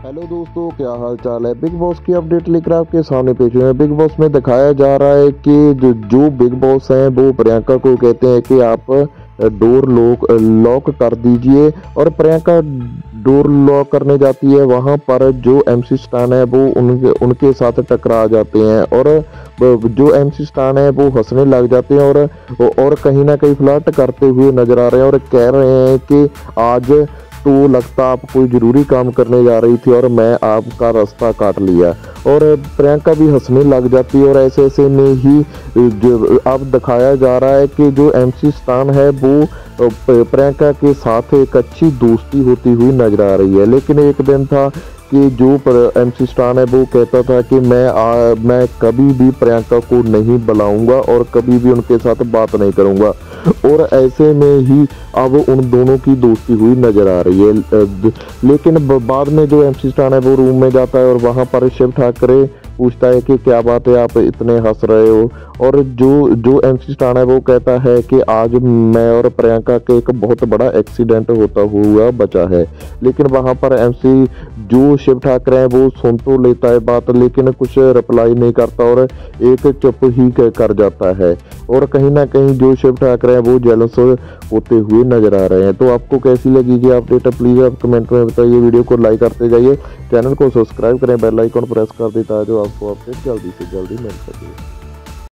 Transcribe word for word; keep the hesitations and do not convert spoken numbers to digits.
Hello दोस्तों, क्या हाल चाल है। बिग बॉस की अपडेट लेकर आपके सामने पेश हुए हैं। बिग बॉस में दिखाया जा रहा है कि जो जो बिग बॉस हैं वो प्रियंका को कहते हैं कि आप डोर लॉक लॉक कर दीजिए, और प्रियंका डोर लॉक करने जाती है। वहां पर जो एमसी स्टान है वो उनके उनके साथ टकरा जाते हैं, और जो एमसी स्टान है वो हंसने लग जाते हैं और और कहीं ना कहीं फ्लर्ट करते हुए नजर आ रहे हैं, और कह रहे हैं कि आज तो लगता आप कोई ज़रूरी काम करने जा रही थी और मैं आपका रास्ता काट लिया। और प्रियंका भी हंसने लग जाती है, और ऐसे ऐसे में ही जो अब दिखाया जा रहा है कि जो एमसी स्टान है वो प्रियंका के साथ एक अच्छी दोस्ती होती हुई नजर आ रही है। लेकिन एक दिन था कि जो एमसी स्टान है वो कहता था कि मैं आ, मैं कभी भी प्रियंका को नहीं बुलाऊंगा और कभी भी उनके साथ बात नहीं करूंगा, और ऐसे में ही अब उन दोनों की दोस्ती हुई नजर आ रही है। लेकिन बाद में जो एमसी स्टान है वो रूम में जाता है और वहां पर शिव ठाकरे पूछता है कि क्या बात है, आप इतने हंस रहे हो। और जो जो एमसी स्टान है वो कहता है कि आज मैं और प्रियंका के एक बहुत बड़ा एक्सीडेंट होता हुआ बचा है। लेकिन वहां पर एमसी जो शिव ठाकरे हैं वो सुन तो लेता है बात, लेकिन कुछ रिप्लाई नहीं करता और एक चुप ही कर जाता है। और कहीं ना कहीं जो शिव ठाकरे हैं वो जेलस होते हुए नजर आ रहे हैं। तो आपको कैसी लगी ये अपडेट, प्लीज़ आप कमेंट में बताइए। वीडियो को लाइक करते जाइए, चैनल को सब्सक्राइब करें, बेल आइकन प्रेस कर दें ताकि आपको अपडेट जल्दी से जल्दी मिल सके।